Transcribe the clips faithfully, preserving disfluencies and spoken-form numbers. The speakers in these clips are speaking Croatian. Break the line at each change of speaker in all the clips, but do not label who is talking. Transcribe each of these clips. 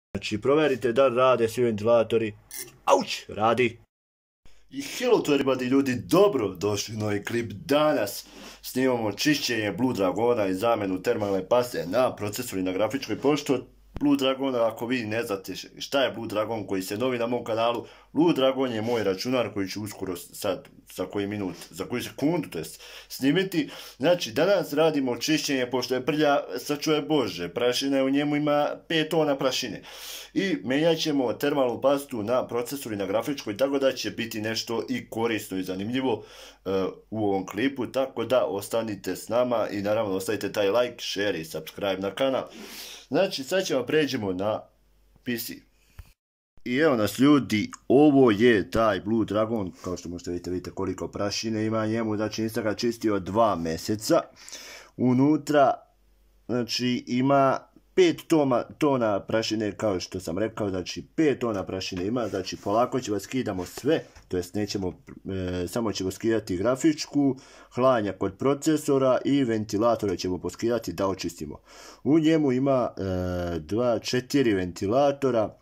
Znači, proverite da rade svi ventilatori. Auć, radi. I hello to everybody ljudi, dobro došli u novi klip. Danas snimamo čišćenje Blue Dragona i zamjenu termalne paste na procesoru i na grafičkoj pošti. Blue Dragon, ako vi ne znate šta je Blue Dragon koji se novi na mom kanalu, Blue Dragon je moj računar koji ću uskoro sad, za koji minut, za koju sekundu, to jest snimiti. Znači, danas radimo čišćenje, pošto je prlja, sačuje Bože, prašina u njemu ima pet tona prašine. I menjat ćemo termalnu pastu na procesoru i na grafičkoj, tako da će biti nešto i korisno i zanimljivo uh, u ovom klipu, tako da ostanite s nama i naravno ostavite taj like, share i subscribe na kanal. Znači, sad ćemo pređemo na P C. I evo nas ljudi, ovo je taj Blue Dragon, kao što možete vidjeti, vidite koliko prašine ima njemu, znači nisam ga čistio dva mjeseca. Unutra, znači, ima pet tona prašine, kao što sam rekao, znači pet tona prašine ima, znači polako ćemo skidamo sve, to jest nećemo, e, samo ćemo skidati grafičku, hladnjak kod procesora i ventilatore ćemo poskidati da očistimo. U njemu ima e, dva, četiri ventilatora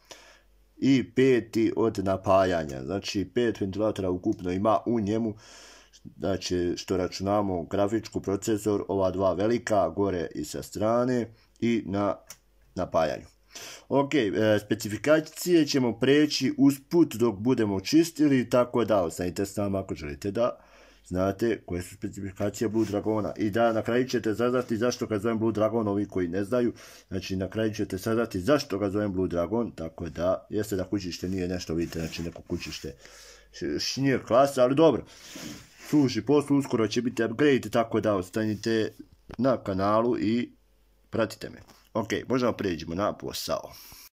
i peti od napajanja, znači pet ventilatora ukupno ima u njemu. Znači, što računamo grafičku, procesor, ova dva velika, gore i sa strane i na napajanju. Ok, e, specifikacije ćemo preći usput dok budemo čistili, tako da ostanite s nama ako želite da znate koje su specifikacije Blue Dragona. I da, na kraju ćete saznati zašto ga zovem Blue Dragon, ovi koji ne znaju. Znači, na kraju ćete saznati zašto ga zovem Blue Dragon, tako da, jeste da kućište nije nešto, vidite, znači neko kućište nije klasa, ali dobro. Služi poslu, uskoro će biti upgrade, tako da ostanite na kanalu i pratite me. Ok, možemo pređemo na posao.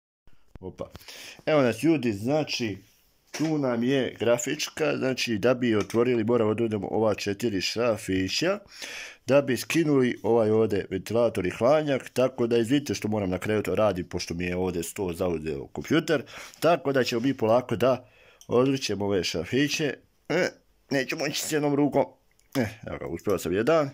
Opa. Evo nas ljudi, znači, tu nam je grafička, znači da bi otvorili moramo da udemo ova četiri šrafića, da bi skinuli ovaj ovdje ventilator i hladnjak, tako da izvidite što moram na kraju to raditi, pošto mi je ovdje sto zauzeo kompjuter, tako da ćemo mi polako da odričemo ove šrafiće. E, neću moći s jednom rukom. E, evo ga, uspio sam jedan.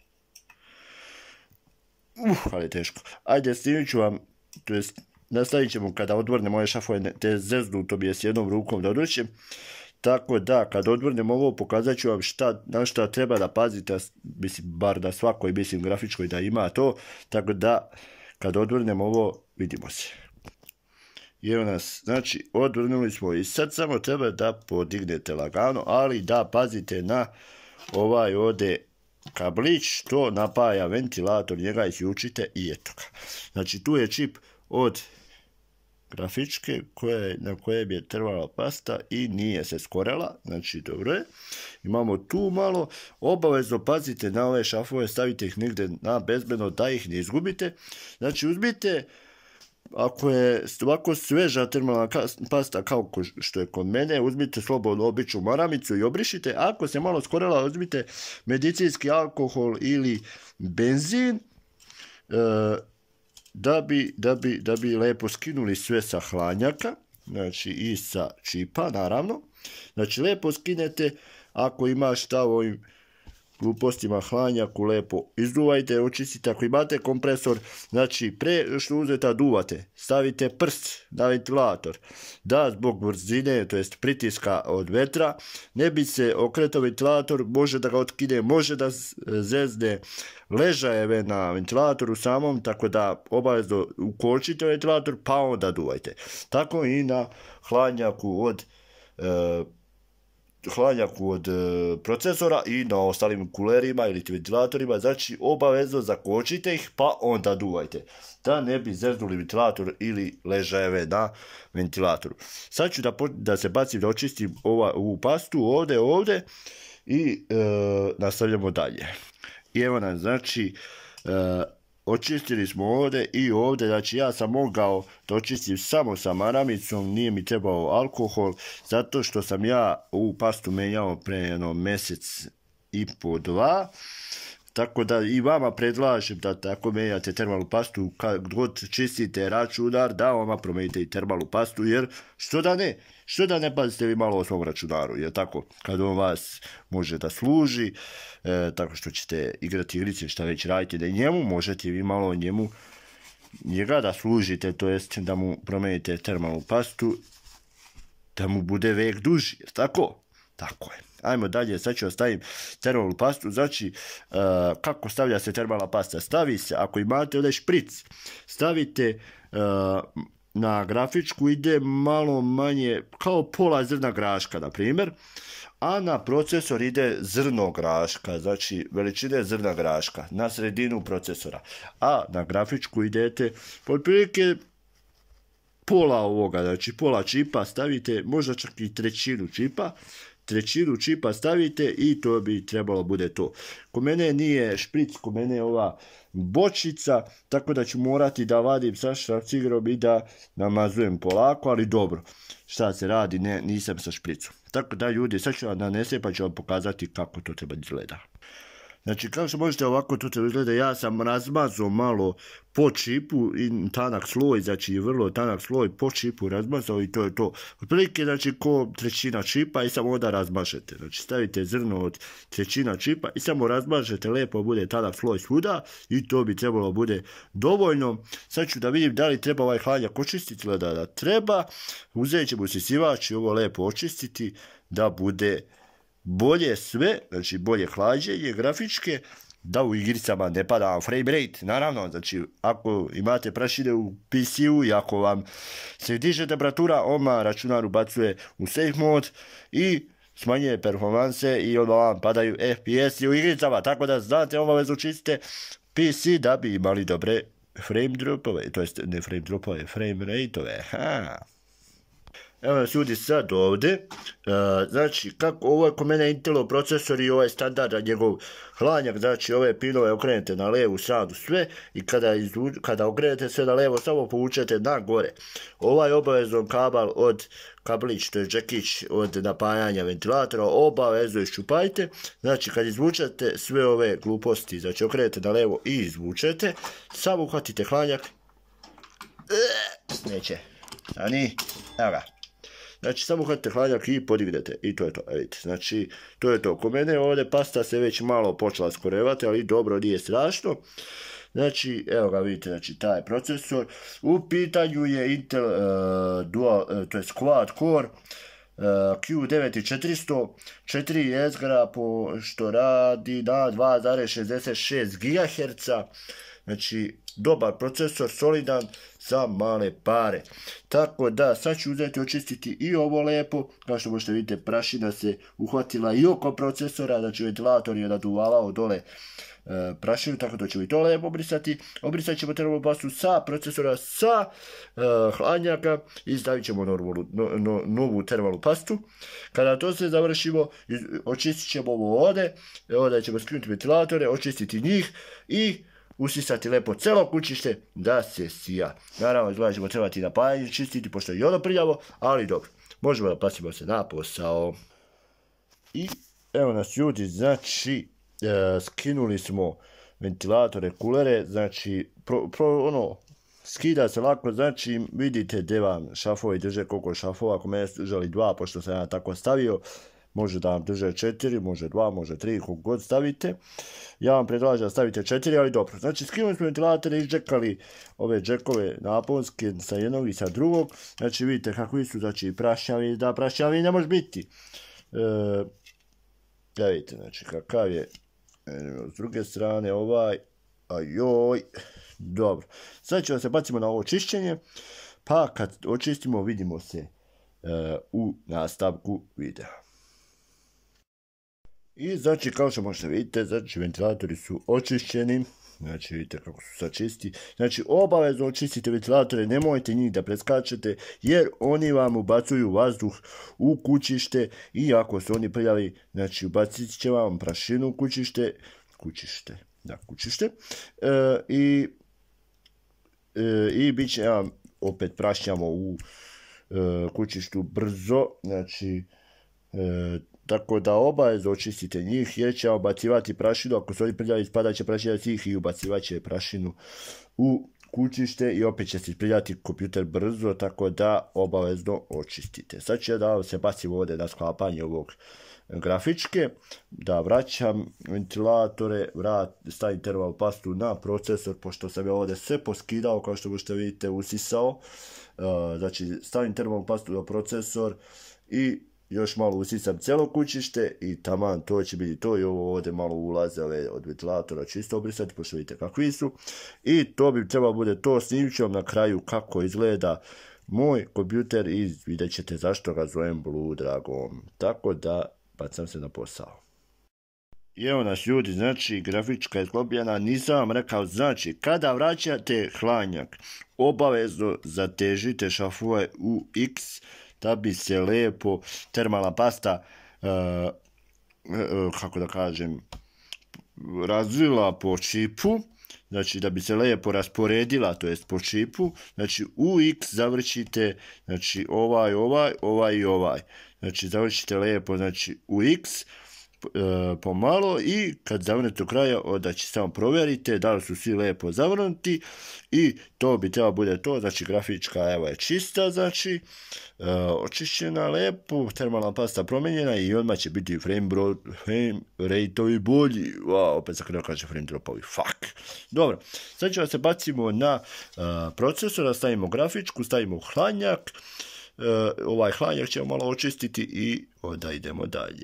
Uh, ali teško. Ajde, snimit ću vam, to jest nastavit ćemo kada odvrnem ove šafove, te zeznu, to bi je s jednom rukom da odvrćem. Tako da, kad odvrnem ovo, pokazat ću vam šta, na šta treba da pazite, mislim, bar da svakoj, mislim, grafičkoj da ima to. Tako da, kad odvrnem ovo, vidimo se. I evo nas, znači, odvrnuli smo i sad samo treba da podignete lagano, ali da pazite na ovaj ovdje kablić što napaja ventilator, njega isključite i eto ga. Znači, tu je čip od grafičke koje, na kojem je termalna pasta i nije se skorela, znači dobro je. Imamo tu malo, obavezno pazite na ove šafove, stavite ih negdje na bezbedno da ih ne izgubite. Znači, uzmite, ako je ovako sveža termalna pasta kao što je kod mene, uzmite slobodno običnu maramicu i obrišite. Ako se malo skorela, uzmite medicinski alkohol ili benzin, e, da bi, da bi, da bi lepo skinuli sve sa hladnjaka, znači i sa čipa, naravno. Znači, lepo skinete, ako ima šta u ovim glupostima hladnjaku, lepo izduvajte, očistite. Ako imate kompresor, znači pre što uzete duvate, stavite prst na ventilator, da zbog brzine, to jest pritiska od vetra, ne bi se okretao ventilator, može da ga otkine, može da zezne ležajeve na ventilatoru samom, tako da obavezno ukočite ventilator, pa onda duvajte. Tako i na hladnjaku od e, hladnjaku od e, procesora i na ostalim kulerima ili ventilatorima, znači obavezno zakočite ih pa onda duvajte, da ne bi zeznuli ventilator ili ležajeve na ventilatoru. Sad ću da, da se bacim da očistim ova, ovu pastu ovdje, ovdje i e, nastavljamo dalje. I evo nam, znači, e, očistili smo ovdje i ovdje, znači ja sam mogao da očistim samo sa maramicom, nije mi trebao alkohol, zato što sam ja ovu pastu menjao pre jedno mjesec i po dva, tako da i vama predlažem da tako menjate termalnu pastu, kad god čistite računar, da vama promenite i termalnu pastu, jer što da ne, što da ne pazite vi malo o svom računaru, jer tako, kad on vas može da služi, e, tako što ćete igrati igrice, šta već radite na njemu, možete vi malo o njemu njega da služite, to jest da mu promijenite termalnu pastu, da mu bude vek duži, jer tako? Tako je. Ajmo dalje, sad ću ostavim termalnu pastu, znači uh, kako stavlja se termalna pasta? Stavi se, ako imate ovdje špric, stavite uh, na grafičku, ide malo manje, kao pola zrna graška, na primjer, a na procesor ide zrno graška, znači veličine zrna graška, na sredinu procesora, a na grafičku idete otprilike pola ovoga, znači pola čipa stavite, možda čak i trećinu čipa, trećinu čipa stavite i to bi trebalo bude to. Ko mene nije špric, ko mene je ova bočica, tako da ću morati da vadim sa šrafcigerom i da namazujem polako, ali dobro, šta se radi, ne, nisam sa špricom. Tako da ljudi, sad ću vam nanesem pa ću vam pokazati kako to treba izgleda. Znači, kao što možete ovako to treba izgleda, ja sam razmazao malo po čipu i tanak sloj, znači vrlo tanak sloj po čipu razmazao i to je to. Otprilike, znači, ko trećina čipa i samo onda razmažete. Znači, stavite zrno od trećina čipa i samo razmažete, lijepo bude tanak sloj svuda i to bi trebalo bude dovoljno. Sad ću da vidim da li treba ovaj hladnjak očistiti ili da, da treba. Uzet ćemo usisivač i ovo lijepo očistiti da bude bolje sve, znači bolje hlađenje grafičke, da u igricama ne pada frame rate, naravno, znači ako imate prašine u P C-u i ako vam se diže temperatura, odmah računar ubacuje u safe mode i smanjuje performanse i odmah vam padaju F P S-i u igricama, tako da znate, obavezno čistite P C da bi imali dobre frame dropove, to jest ne frame dropove, frame rate-ove, ha. Evo nas ljudi sad ovdje, uh, znači kako, ovo je kod mene Intelov procesor i ovaj standardan njegov hladnjak, znači ove pinove okrenete na levu stranu sve i kada, izvu, kada okrenete sve na levo samo povučete na gore. Ovaj obavezno kabel od kablić, to je džekić od napajanja ventilatora, obavezno iščupajte, znači kad izvučete sve ove gluposti, znači okrenete na levo i izvučete, samo uhvatite hladnjak, neće, ani, evo ga. Znači, samo uhvatite hladnjak i podignete. I to je to, vidite. Znači, to je to. Kod mene ovdje pasta se već malo počela skorevati, ali dobro, nije strašno. Znači, evo ga vidite, znači, taj procesor. U pitanju je Intel uh, Dual, uh, to je Quad Core uh, Q devet četiristo, četiri jezgra, po što radi na dva zarez šezdeset šest gigaherca. Znači, dobar procesor, solidan, za male pare. Tako da, sad ću uzeti očistiti i ovo lijepo. Kao što možete vidjeti, prašina se uhvatila i oko procesora, znači ventilator je naduvavao dole e, prašinu, tako da ćemo i to lijepo obrisati. Obrisat ćemo termalnu pastu sa procesora, sa e, hladnjaka i stavit ćemo normalu, no, no, novu termalnu pastu. Kada to sve završimo, očistit ćemo ovo ovdje, ovdje ćemo skinuti ventilatore, očistiti njih i usisati lepo celo kućište da se sija. Naravno, izgleda ćemo trebati napajanje čistiti, pošto je ono prljavo, ali dobro. Možemo da pasimo se na posao. I evo nas ljudi, znači, e, skinuli smo ventilatore, kulere, znači, pro, pro, ono, skida se lako, znači, vidite gdje vam šafovi drže, koliko šafova, ako mene su držali dva, pošto sam ja tako stavio, može da vam drže četiri, može dva, može tri, koliko god stavite. Ja vam predlažem da stavite četiri, ali dobro. Znači, skinuli smo ventilatore i džekali ove džekove naponske sa jednog i sa drugog. Znači, vidite kako su, znači, prašnjavi, da prašnjavi ne može biti. E, da vidite, znači, kakav je e, s druge strane ovaj, ajoj, dobro. Sad ćemo se bacimo na ovo čišćenje, pa kad očistimo vidimo se e, u nastavku videa. I znači, kao što možete vidite, znači ventilatori su očišćeni, znači vidite kako su sad čisti. Znači, obavezno očistite ventilatore, nemojte njih da preskačete, jer oni vam ubacuju vazduh u kućište i ako su oni prljavi, znači ubacit će vam prašinu u kućište, kućište, da, kućište, e, i, e, i bit će vam opet prašnjamo u e, kućištu brzo, znači, e, tako da obavezno očistite njih jer će ubacivati prašinu, ako su oni prljavi ispadat će prašina svih i ubacivat će prašinu u kućište i opet će se isprljati kompjuter brzo, tako da obavezno očistite. Sad ću ja da se bacim ovdje na sklapanje ovog grafičke, da vraćam ventilatore, vrat, stavim termal pastu na procesor, pošto sam je ovdje sve poskidao, kao što možete vidite, usisao. Uh, znači, stavim termal pastu na procesor i još malo usisam cijelo kućište i taman, to će biti to. I ovo ovdje malo ulaze ove od ventilatora čisto obrisati, pošto vidite kakvi su. I to bi trebalo bude to. Snimit ću vam na kraju kako izgleda moj kompjuter i vidjet ćete zašto ga zovem Blue Dragon. Tako da bacam se na posao. I evo nas ljudi, znači grafička je sklopljena. Nisam vam rekao, znači kada vraćate hladnjak, obavezno zatežite šafove u X da bi se lijepo termalna pasta, uh, uh, kako da kažem, razvila po čipu. Znači da bi se lijepo rasporedila, to jest po čipu. Znači u X završite, znači ovaj, ovaj, ovaj i ovaj. Znači završite lijepo, znači u X e, pomalo i kad zavrnete do kraja, onda će samo provjerite da li su svi lijepo zavrnuti i to bi trebalo bude to. Znači grafička evo je čista, znači e, očišćena lijepo, termalna pasta promijenjena i odmah će biti frame, bro, frame rate-ovi bolji. Wow, opet sam krenuo kaže frame drop-ovi, fuck. Dobro, sad ćemo se bacimo na uh, procesor, stavimo grafičku, stavimo hladnjak. Uh, ovaj hladnjak ćemo malo očistiti i onda idemo dalje.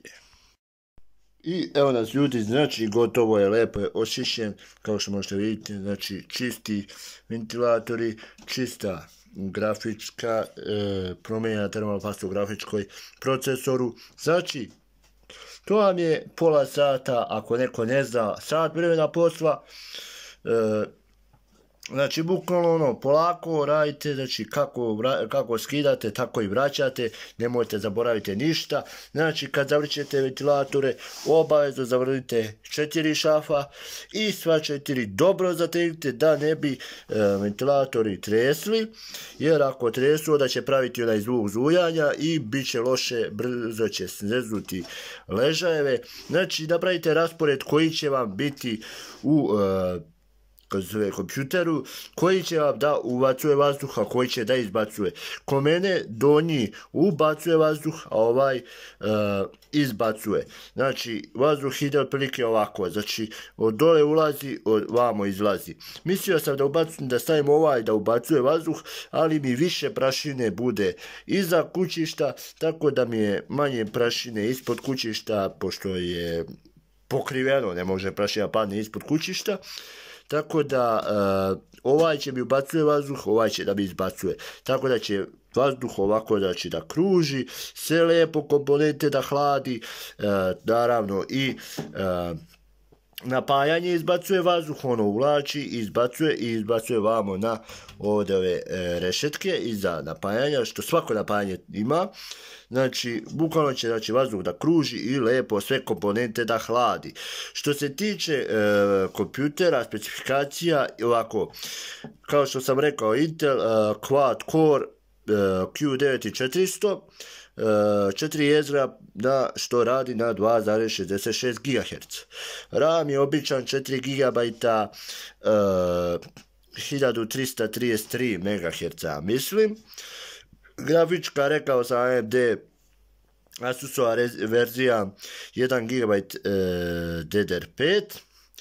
I evo nas ljudi, znači gotovo je, lepo je očišćen, kao što možete vidjeti, znači čisti ventilatori, čista grafička, e, promijenjena termalna pasta u grafičkoj procesoru. Znači, to vam je pola sata, ako neko ne zna, sat vremena posla. E, Znači, bukvalno ono, polako radite, znači kako, kako skidate, tako i vraćate, nemojte zaboraviti ništa. Znači, kad zavrćete ventilatore, obavezno zavrnite četiri šafa i sva četiri dobro zategnite da ne bi e, ventilatori tresli, jer ako tresu, onda će praviti onaj zvuk zujanja i bit će loše, brzo će zeznuti ležajeve. Znači, napravite raspored koji će vam biti u e, kompjuteru, koji će vam da ubacuje vazduh, a koji će da izbacuje. Ko mene donji ubacuje vazduh, a ovaj uh, izbacuje. Znači vazduh ide otprilike ovako, znači od dole ulazi, od vamo izlazi. Mislio sam da ubacim, da stavim ovaj da ubacuje vazduh, ali mi više prašine bude iza kućišta, tako da mi je manje prašine ispod kućišta, pošto je pokriveno, ne može prašina padne ispod kućišta. Tako da uh, ovaj će mi ubacuje vazduh, ovaj će da mi izbacuje. Tako da će vazduh ovako znači da kruži, sve lijepo komponente da hladi, uh, naravno i uh, napajanje izbacuje vazduh, ono uvlači, izbacuje i izbacuje vamo na ovdje ove e, rešetke iza napajanja, što svako napajanje ima. Znači, bukvalno će znači, vazduh da kruži i lijepo sve komponente da hladi. Što se tiče e, kompjutera, specifikacija, ovako, kao što sam rekao, Intel e, Quad Core e, Q devet četiristo, četiri jezgra na što radi na dva zarez šezdeset šest gigaherca. RAM je običan četiri gigabajta, uh, hiljadu trista trideset tri megaherca, mislim. Grafička, rekao sam, A M D Asusova verzija jedan gigabajt uh, D D R pet.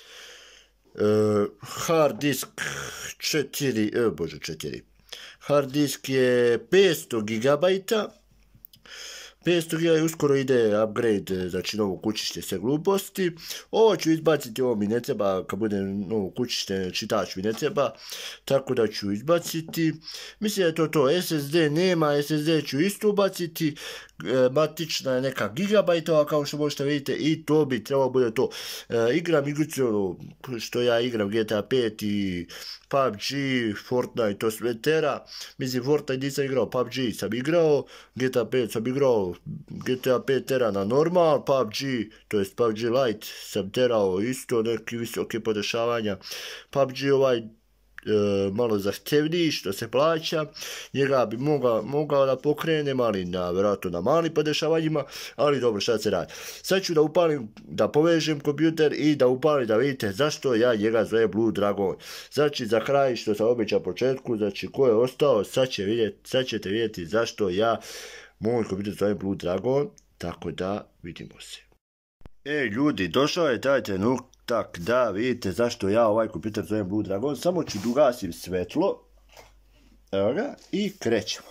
Uh, hard disk četiri, uh, bože četiri. Hard disk je petsto gigabajta. petsto giga uskoro ide upgrade, znači novo kućište sve gluposti. Ovo ću izbaciti, ovo mi ne treba, kad bude novo kućište, čitač mi ne treba, tako da ću izbaciti. Mislim da je to to, S S D nema, S S D ću isto ubaciti, e, matična je neka gigabajtova, kao što možete vidjeti, i to bi trebalo bude to. E, igram igricu, što ja igram G T A pet i P U B G, Fortnite, to sve tera. Mislim, Fortnite nisam igrao, P U B G sam igrao, G T A pet sam igrao, G T A pet tera na normal, P U B G, to jest P U B G Lite sam terao isto, neki visoke podešavanja. P U B G ovaj e, malo zahtevniji, što se plaća, njega bi mogao, mogao da pokrenem, ali na, vjerojatno na mali podešavanjima, ali dobro, šta se radi. Sad ću da upalim, da povežem kompjuter i da upalim, da vidite zašto ja njega zove Blue Dragon. Znači, za kraj, što sam obećao početku, znači, ko je ostao, sad, će vidjeti, sad ćete vidjeti zašto ja moj kompjuter zove Blue Dragon. tako da vidimo se. E ljudi, došao je taj trenutak da vidite zašto ja ovaj kompjuter zovem Blue Dragon. Samo ću da ugasim svetlo. Evo ga i krećemo.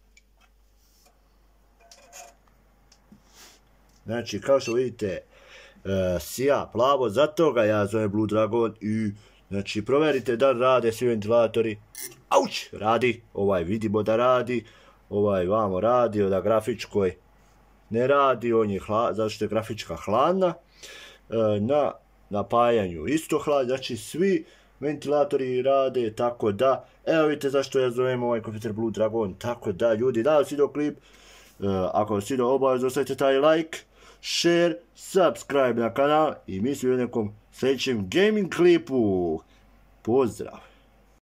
Znači kao što vidite uh, sija plavo, zato ga ja zovem Blue Dragon i znači provjerite da rade svi ventilatori. Auć, radi, ovaj vidimo da radi, ovaj vamo radi, da grafičkoj ne radi, on je hla, zato što je grafička hladna, uh, na napajanju isto hlad, znači svi ventilatori rade, tako da, evo vidite zašto ja zovem ovaj kompjuter Blue Dragon, tako da ljudi, da li si do klip, uh, ako si do obavezno ostavite taj like, share, subscribe na kanal i mi se u nekom sljedećem gaming klipu. Pozdrav!